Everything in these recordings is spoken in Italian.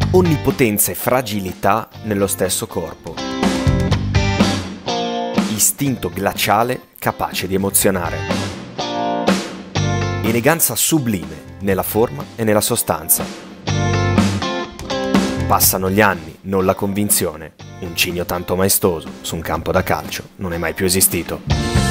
Onnipotenza e fragilità nello stesso corpo. Istinto glaciale capace di emozionare. Eleganza sublime nella forma e nella sostanza. Passano gli anni, non la convinzione. Un cigno tanto maestoso su un campo da calcio non è mai più esistito.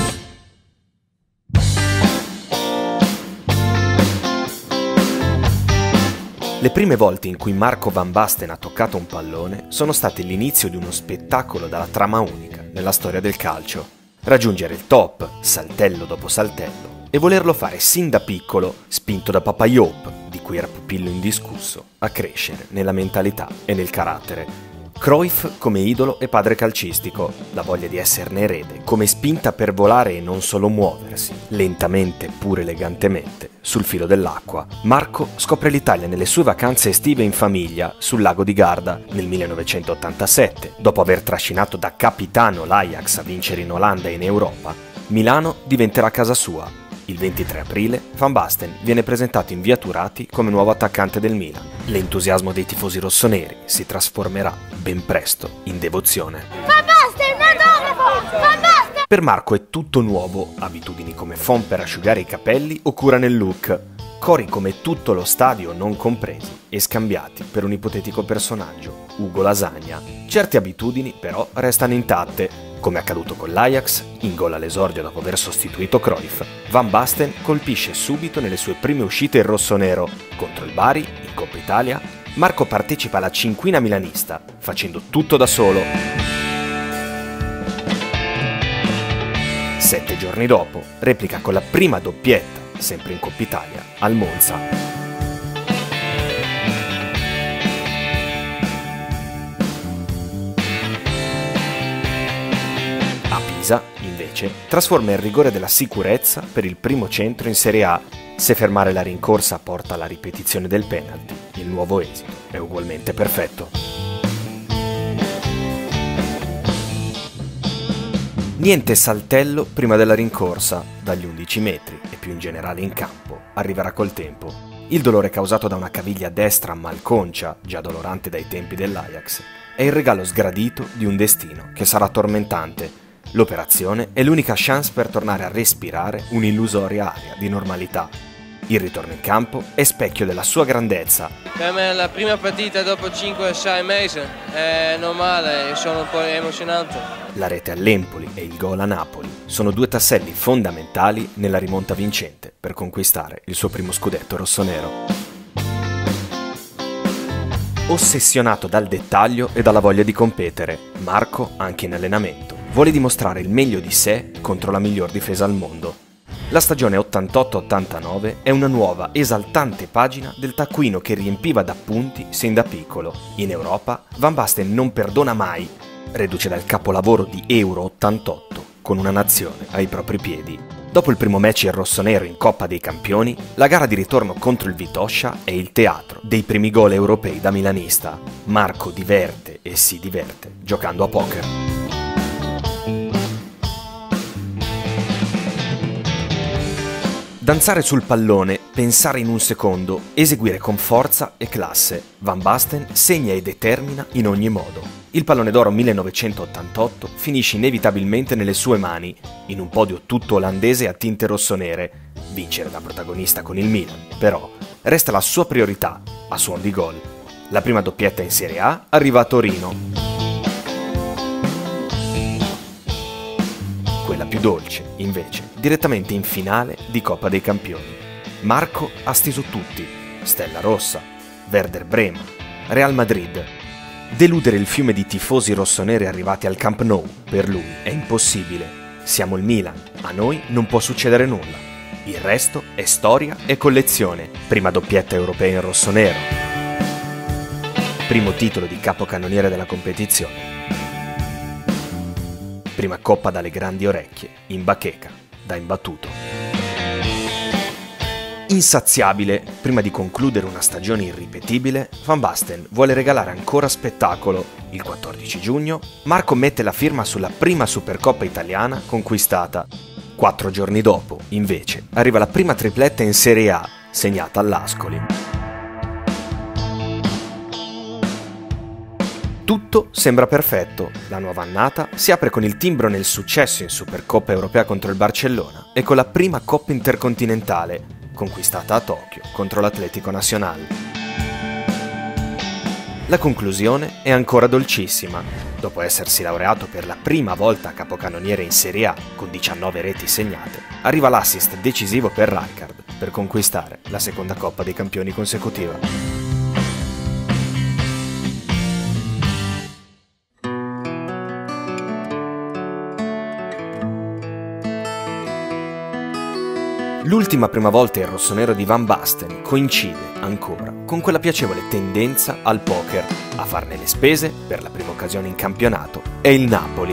Le prime volte in cui Marco Van Basten ha toccato un pallone sono state l'inizio di uno spettacolo dalla trama unica nella storia del calcio. Raggiungere il top, saltello dopo saltello, e volerlo fare sin da piccolo, spinto da Papa Joop, di cui era pupillo indiscusso, a crescere nella mentalità e nel carattere. Cruyff come idolo e padre calcistico, la voglia di esserne erede, come spinta per volare e non solo muoversi, lentamente pur elegantemente, sul filo dell'acqua. Marco scopre l'Italia nelle sue vacanze estive in famiglia sul lago di Garda nel 1987. Dopo aver trascinato da capitano l'Ajax a vincere in Olanda e in Europa, Milano diventerà casa sua. Il 23 aprile Van Basten viene presentato in via Turati come nuovo attaccante del Milan. L'entusiasmo dei tifosi rossoneri si trasformerà ben presto in devozione. Van Basten, Van Basten! Per Marco è tutto nuovo, abitudini come phon per asciugare i capelli o cura nel look, cori come tutto lo stadio non compresi e scambiati per un ipotetico personaggio, Ugo Lasagna. Certe abitudini però restano intatte. Come accaduto con l'Ajax, in gol all'esordio dopo aver sostituito Cruyff, Van Basten colpisce subito nelle sue prime uscite il rossonero. Contro il Bari, in Coppa Italia, Marco partecipa alla cinquina milanista, facendo tutto da solo. 7 giorni dopo, replica con la prima doppietta, sempre in Coppa Italia, al Monza. Invece, trasforma il rigore della sicurezza per il primo centro in Serie A. Se fermare la rincorsa porta alla ripetizione del penalty, il nuovo esito è ugualmente perfetto. Niente saltello prima della rincorsa, dagli 11 metri e più in generale in campo, arriverà col tempo. Il dolore causato da una caviglia destra malconcia, già dolorante dai tempi dell'Ajax, è il regalo sgradito di un destino che sarà tormentante. L'operazione è l'unica chance per tornare a respirare un'illusoria aria di normalità. Il ritorno in campo è specchio della sua grandezza. Per me è la prima partita dopo 5-6 mesi, è normale, sono un po' emozionante. La rete all'Empoli e il gol a Napoli sono due tasselli fondamentali nella rimonta vincente per conquistare il suo primo scudetto rossonero. Ossessionato dal dettaglio e dalla voglia di competere, Marco, anche in allenamento, vuole dimostrare il meglio di sé contro la miglior difesa al mondo. La stagione 88-89 è una nuova, esaltante pagina del taccuino che riempiva d'appunti sin da piccolo. In Europa, Van Basten non perdona mai, reduce dal capolavoro di Euro 88, con una nazione ai propri piedi. Dopo il primo match in rossonero in Coppa dei Campioni, la gara di ritorno contro il Vitoscia è il teatro dei primi gol europei da milanista. Marco diverte e si diverte giocando a poker. Danzare sul pallone, pensare in un secondo, eseguire con forza e classe. Van Basten segna e determina in ogni modo. Il pallone d'oro 1988 finisce inevitabilmente nelle sue mani, in un podio tutto olandese a tinte rossonere. Vincere da protagonista con il Milan, però, resta la sua priorità, a suon di gol. La prima doppietta in Serie A arriva a Torino. Quella più dolce, invece, direttamente in finale di Coppa dei Campioni. Marco ha steso tutti, Stella Rossa, Werder Bremen, Real Madrid. Deludere il fiume di tifosi rossoneri arrivati al Camp Nou, per lui, è impossibile. Siamo il Milan, a noi non può succedere nulla. Il resto è storia e collezione. Prima doppietta europea in rossonero. Primo titolo di capocannoniere della competizione. Prima coppa dalle grandi orecchie, in bacheca, da imbattuto. Insaziabile, prima di concludere una stagione irripetibile, Van Basten vuole regalare ancora spettacolo. Il 14 giugno, Marco mette la firma sulla prima Supercoppa italiana conquistata. 4 giorni dopo, invece, arriva la prima tripletta in Serie A, segnata all'Ascoli. Tutto sembra perfetto. La nuova annata si apre con il timbro nel successo in Supercoppa europea contro il Barcellona e con la prima Coppa intercontinentale, conquistata a Tokyo contro l'Atlético Nacional. La conclusione è ancora dolcissima. Dopo essersi laureato per la prima volta a capocannoniere in Serie A con 19 reti segnate, arriva l'assist decisivo per Rijkaard per conquistare la seconda Coppa dei Campioni consecutiva. L'ultima prima volta il rossonero di Van Basten coincide ancora con quella piacevole tendenza al poker, a farne le spese per la prima occasione in campionato è il Napoli.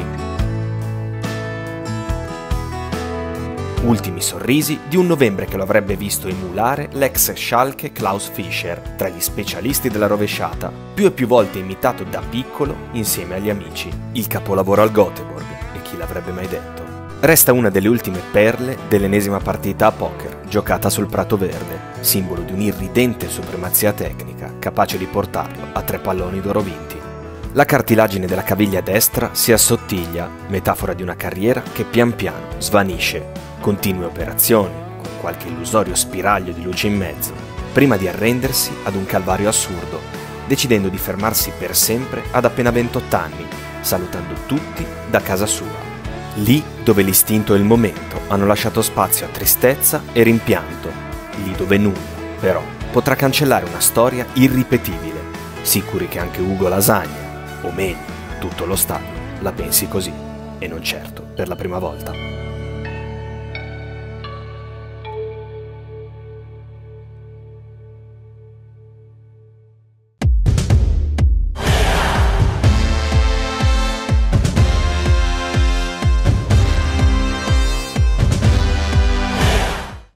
Ultimi sorrisi di un novembre che lo avrebbe visto emulare l'ex Schalke Klaus Fischer tra gli specialisti della rovesciata, più e più volte imitato da piccolo insieme agli amici. Il capolavoro al Göteborg, e chi l'avrebbe mai detto? Resta una delle ultime perle dell'ennesima partita a poker giocata sul prato verde, simbolo di un'irridente supremazia tecnica capace di portarlo a 3 palloni d'oro vinti. La cartilagine della caviglia destra si assottiglia, metafora di una carriera che pian piano svanisce, continue operazioni, con qualche illusorio spiraglio di luce in mezzo, prima di arrendersi ad un calvario assurdo, decidendo di fermarsi per sempre ad appena 28 anni, salutando tutti da casa sua. Lì dove l'istinto e il momento hanno lasciato spazio a tristezza e rimpianto, lì dove nulla, però, potrà cancellare una storia irripetibile, sicuri che anche Ugo Lasagna, o meglio, tutto lo stadio, la pensi così, e non certo per la prima volta.